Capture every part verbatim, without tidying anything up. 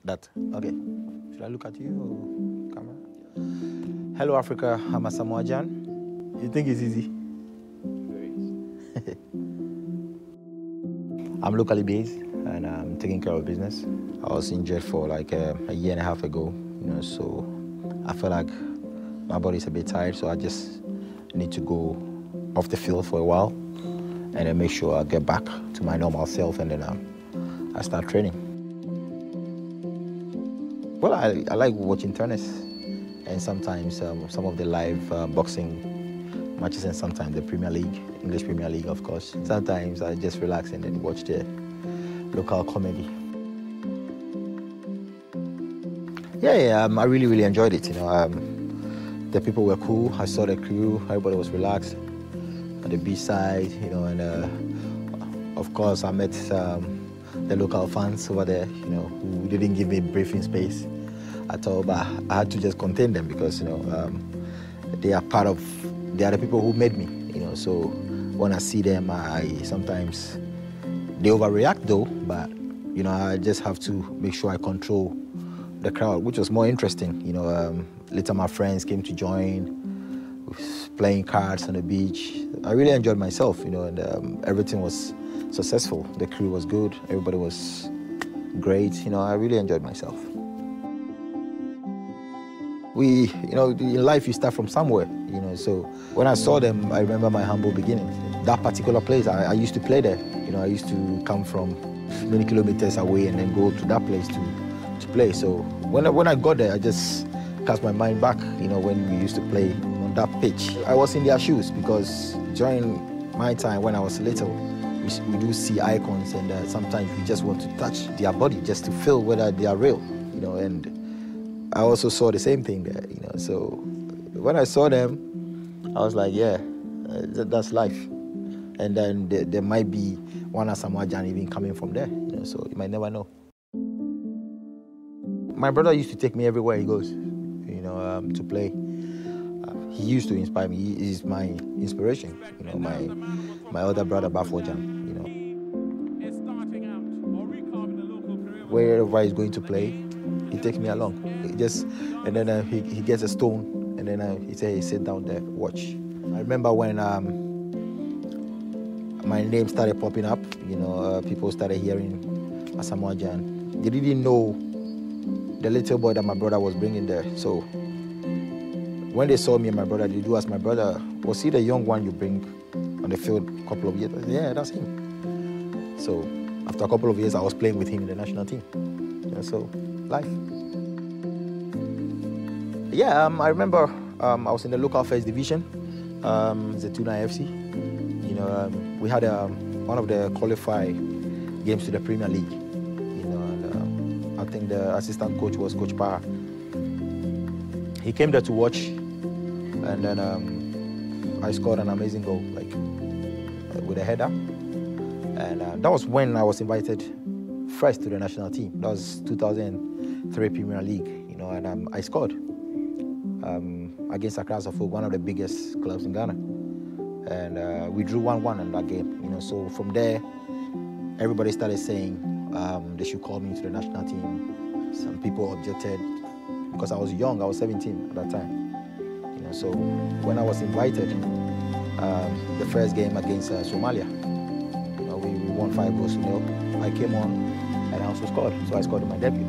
That, okay. Should I look at you or camera? Hello, Africa. I'm Asamoah Gyan. You think it's easy? Very easy. I'm locally based and I'm taking care of business. I was injured for like a, a year and a half ago, you know, so I feel like my body's a bit tired, so I just need to go off the field for a while and then make sure I get back to my normal self, and then um, I start training. Well, I, I like watching tennis and sometimes um, some of the live uh, boxing matches, and sometimes the Premier League, English Premier League, of course. Sometimes I just relax and then watch the local comedy. Yeah, yeah, um, I really, really enjoyed it. You know, um, the people were cool. I saw the crew. Everybody was relaxed on the beach side. You know, and uh, of course I met um, the local fans over there. You know, who didn't give me breathing space at all, but I had to just contain them because you know um, they are part of. They are the people who made me. You know, so when I see them, I sometimes they overreact though, but you know I just have to make sure I control the crowd, which was more interesting. You know, um, later my friends came to join, playing cards on the beach. I really enjoyed myself, you know, and um, everything was successful. The crew was good, everybody was great. You know, I really enjoyed myself. We, you know, in life you start from somewhere, you know, so when I saw them, I remember my humble beginnings. That particular place, I, I used to play there. You know, I used to come from many kilometers away and then go to that place to to play. So when I, when I got there, I just cast my mind back, you know, when we used to play on that pitch. I was in their shoes because during my time when I was little, we, we do see icons, and uh, sometimes we just want to touch their body just to feel whether they are real, you know, and I also saw the same thing there, you know, so when I saw them, I was like, yeah, uh, that's life. And then there, there might be one Asamoah Gyan even coming from there, you know, so you might never know. My brother used to take me everywhere he goes, you know, um, to play. Uh, he used to inspire me. He is my inspiration, you know, my my other brother, Asamoah Gyan, you know. Wherever he's going to play, he takes me along. He just, and then uh, he, he gets a stone, and then uh, he says, hey, sit down there, watch. I remember when um, my name started popping up, you know, uh, people started hearing Asamoah Gyan. They didn't know the little boy that my brother was bringing there. So when they saw me and my brother, they do ask my brother, was he the young one you bring on the field a couple of years? I said, yeah, that's him. So after a couple of years, I was playing with him in the national team. Yeah, so life. Yeah, um, I remember um, I was in the local first division, um, Zetuna F C. You know, um, we had um, one of the qualified games to the Premier League. You know, and, um, I think the assistant coach was Coach Parr. He came there to watch, and then um, I scored an amazing goal, like uh, with a header. And uh, that was when I was invited first to the national team. That was two thousand three Premier League, you know, and um, I scored um, against Accra Suffolk, one of the biggest clubs in Ghana. And uh, we drew one one in that game, you know, so from there, everybody started saying um, they should call me to the national team. Some people objected because I was young, I was seventeen at that time. You know, so when I was invited, um, the first game against uh, Somalia, you know, we, we won five goals to nil. I came on and I also scored, so I scored in my debut.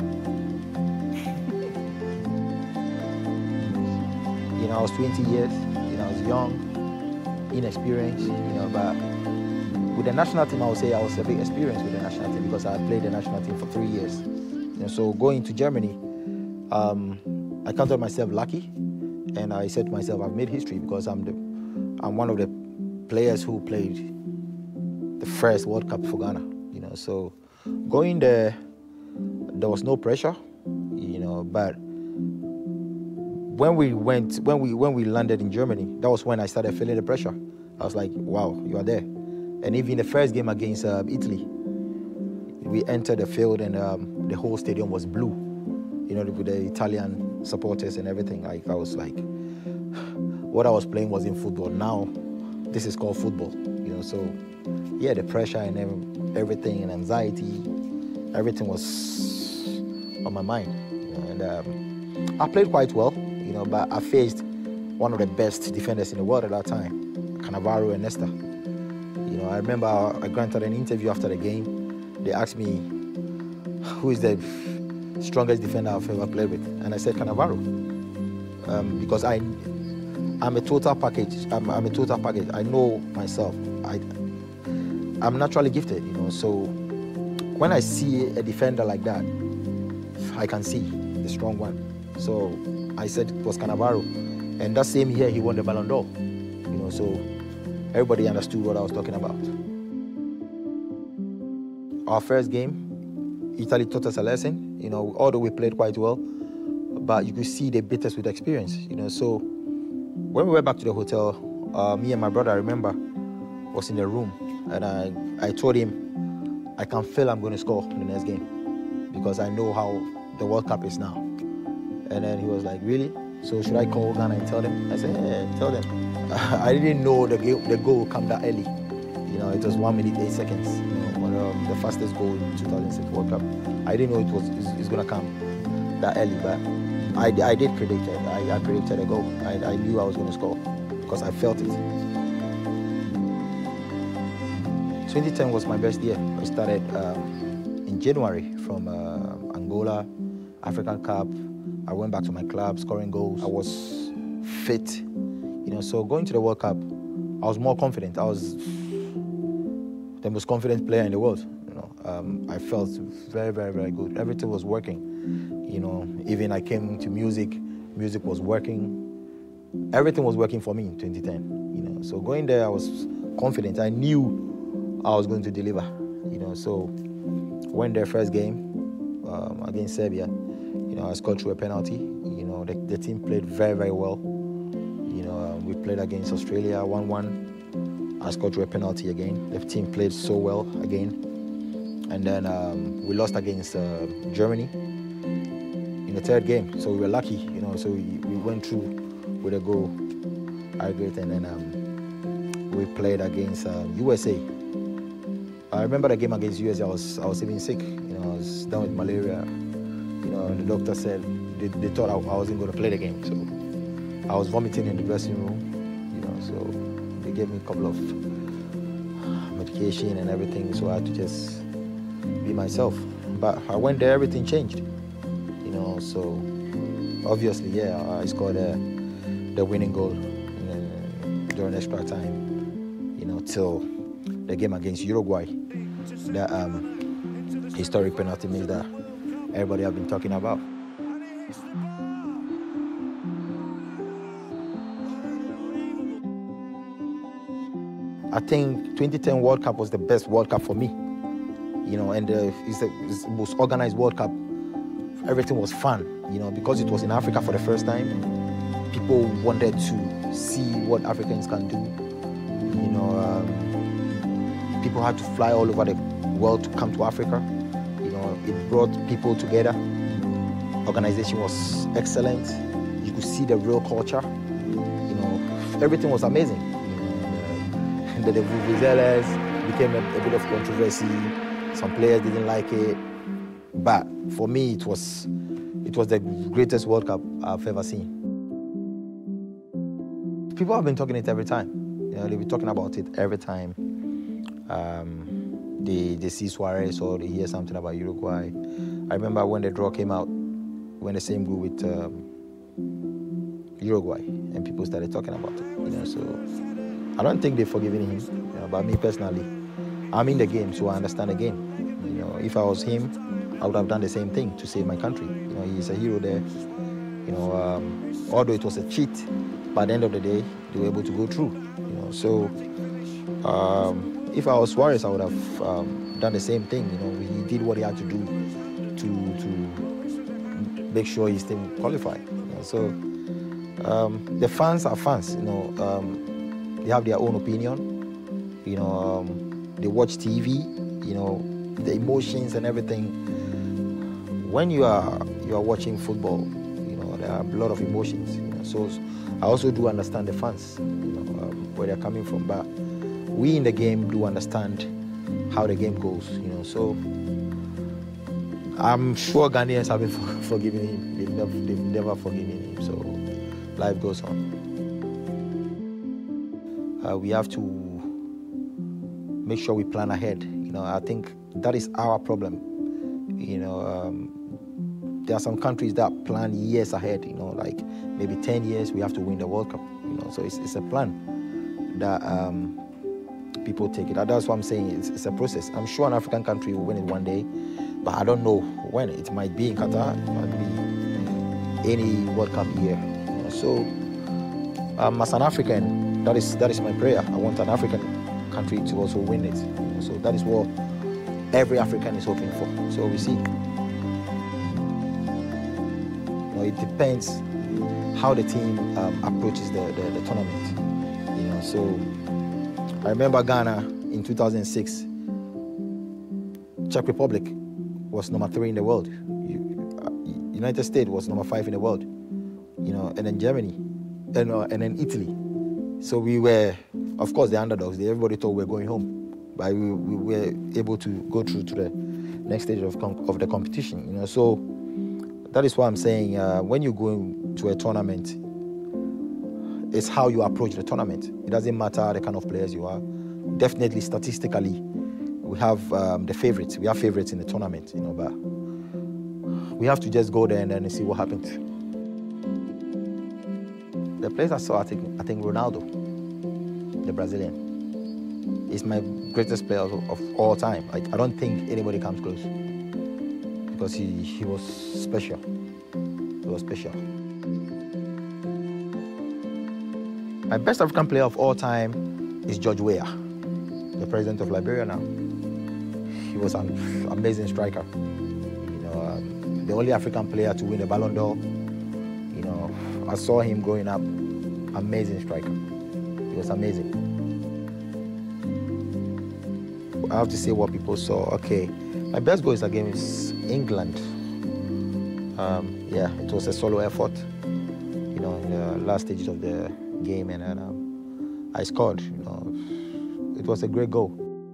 You know, I was twenty years, you know, I was young, inexperienced, you know, but with the national team, I would say I was a bit experienced with the national team because I played the national team for three years. You know, so going to Germany, um, I counted myself lucky, and I said to myself, I've made history because I'm the, I'm one of the players who played the first World Cup for Ghana. You know, so going there, there was no pressure, you know, but when we went, when we when we landed in Germany, that was when I started feeling the pressure. I was like, wow, you are there. And even the first game against uh, Italy, we entered the field and um, the whole stadium was blue, you know, with the Italian supporters and everything. Like, I was like, what I was playing was in football. Now, this is called football, you know, so yeah, the pressure and everything and anxiety, everything was on my mind. You know, and um, I played quite well, you know, but I faced one of the best defenders in the world at that time, Cannavaro and Nesta. You know, I remember I granted an interview after the game. They asked me, who is the strongest defender I've ever played with? And I said Cannavaro. Um, because I, I'm a total package. I'm, I'm a total package. I know myself. I, I'm naturally gifted, you know, so when I see a defender like that, I can see the strong one. So I said it was Cannavaro. And that same year, he won the Ballon d'Or. You know, so everybody understood what I was talking about. Our first game, Italy taught us a lesson. You know, although we played quite well, but you could see they beat us with experience. You know, so when we went back to the hotel, uh, me and my brother, I remember, was in the room, and I, I told him, I can feel I'm going to score in the next game because I know how the World Cup is now. And then he was like, really? So should I call Ghana and tell them? I said, yeah, tell them. I didn't know the, the goal would come that early. You know, it was one minute, eight seconds. You know, one of the fastest goal in two thousand six World Cup. I didn't know it was it's, it's going to come that early, but I, I did predict it. I, I predicted a goal. I, I knew I was going to score because I felt it. twenty ten was my best year. I started um, in January from uh, Angola, African Cup. I went back to my club, scoring goals. I was fit, you know. So going to the World Cup, I was more confident. I was the most confident player in the world. You know, um, I felt very, very, very good. Everything was working. You know, even I came to music, music was working. Everything was working for me in twenty ten. You know, so going there, I was confident. I knew I was going to deliver. You know, so went their first game um, against Serbia. You know, I scored through a penalty. You know, the, the team played very, very well. You know, uh, we played against Australia one one. I scored through a penalty again. The team played so well again. And then um, we lost against uh, Germany in the third game. So we were lucky, you know, so we, we went through with a goal. I agree. And then um, we played against uh, U S A. I remember the game against U S A, I was, I was even sick. You know, I was down with malaria. You know, and the doctor said they, they thought I, I wasn't going to play the game. So I was vomiting in the dressing room, you know, so they gave me a couple of medication and everything, so I had to just be myself. But I went there, everything changed, you know, so obviously, yeah, I scored uh, the winning goal uh, during extra time, you know, till the game against Uruguay. That um, historic penalty miss that everybody have been talking about. I think twenty ten World Cup was the best World Cup for me. You know, and uh, it's, the, it's the most organized World Cup. Everything was fun, you know, because it was in Africa for the first time. People wanted to see what Africans can do. You know, um, people had to fly all over the world to come to Africa. It brought people together. Organization was excellent. You could see the real culture. You know, everything was amazing. You know, and the, the vuvuzelas became a, a bit of controversy. Some players didn't like it, but for me, it was it was the greatest World Cup I've ever seen. People have been talking it every time. You know, they've been talking about it every time. Um, They, they see Suarez or they hear something about Uruguay. I remember when the draw came out, when the same group with um, Uruguay, and people started talking about it. You know, so I don't think they've forgiven him. You know, but me personally, I'm in the game, so I understand the game. You know, if I was him, I would have done the same thing to save my country. You know, he's a hero there. You know, um, although it was a cheat, but at the end of the day, they were able to go through. You know, so. Um, If I was Suarez, I would have um, done the same thing. You know, he did what he had to do to to make sure his team qualified. You know, so um, the fans are fans. You know, um, they have their own opinion. You know, um, they watch T V. You know, the emotions and everything. When you are you are watching football, you know, there are a lot of emotions. You know, so I also do understand the fans, you know, um, where they're coming from, but. We in the game do understand how the game goes, you know. So I'm sure Ghanaians haven't for, forgiven him. They've never, they've never forgiven him. So life goes on. Uh, we have to make sure we plan ahead. You know, I think that is our problem. You know, um, there are some countries that plan years ahead. You know, like maybe ten years we have to win the World Cup. You know, so it's it's a plan that um, people take it. That's what I'm saying. It's, it's a process. I'm sure an African country will win it one day, but I don't know when. It might be in Qatar. It might be any World Cup year. You know, so um, as an African, that is that is my prayer. I want an African country to also win it. You know, so that is what every African is hoping for. So we see. You know, it depends how the team um, approaches the, the, the tournament. You know, so I remember Ghana in two thousand six. Czech Republic was number three in the world. United States was number five in the world. You know, and then Germany, and uh, and then Italy. So we were, of course, the underdogs. Everybody thought we were going home, but we, we were able to go through to the next stage of of the competition. You know, so that is why I'm saying uh, when you go to a tournament, it's how you approach the tournament. It doesn't matter the kind of players you are. Definitely, statistically, we have um, the favorites. We have favorites in the tournament. You know, but we have to just go there and then see what happens. The players I saw, I think, I think Ronaldo, the Brazilian, is my greatest player of, of all time. I, I don't think anybody comes close because he, he was special. He was special. My best African player of all time is George Weah, the president of Liberia now. He was an amazing striker. You know, um, the only African player to win the Ballon d'Or. You know, I saw him growing up. Amazing striker. He was amazing. I have to say what people saw. Okay, my best goal is against England. Um, yeah, it was a solo effort. You know, in the last stages of the game, and then um, I scored. You know, it was a great goal.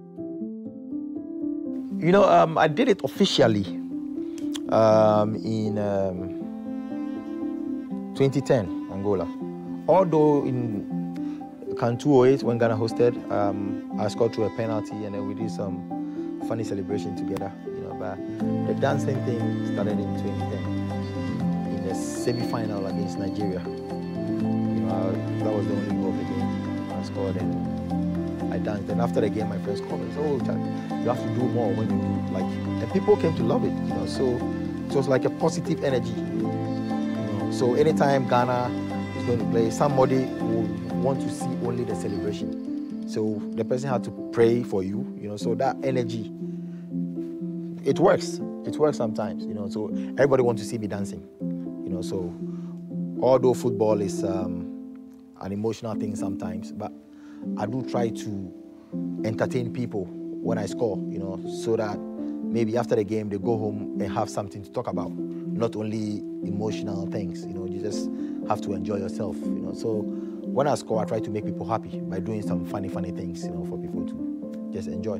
You know, um, I did it officially um, in um, twenty ten, Angola. Although in Can two oh eight, when Ghana hosted, um, I scored through a penalty, and then we did some funny celebration together. You know, but the dancing thing started in twenty ten in the semi-final against Nigeria. You know, I, that was the only goal of the game. I scored and I danced. And after the game, my friends called me and said, "Oh, Chad, you have to do more when you do." Like, and people came to love it. You know, so it was like a positive energy. You know, so anytime Ghana going to play, somebody will want to see only the celebration. So the person had to pray for you, you know, so that energy, it works. It works sometimes, you know, so everybody wants to see me dancing, you know, so although football is um, an emotional thing sometimes, but I do try to entertain people when I score, you know, so that maybe after the game they go home and have something to talk about, not only emotional things, you know, you just have to enjoy yourself, you know. So when I score, I try to make people happy by doing some funny, funny things, you know, for people to just enjoy.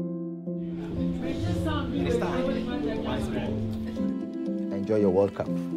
Enjoy your World Cup.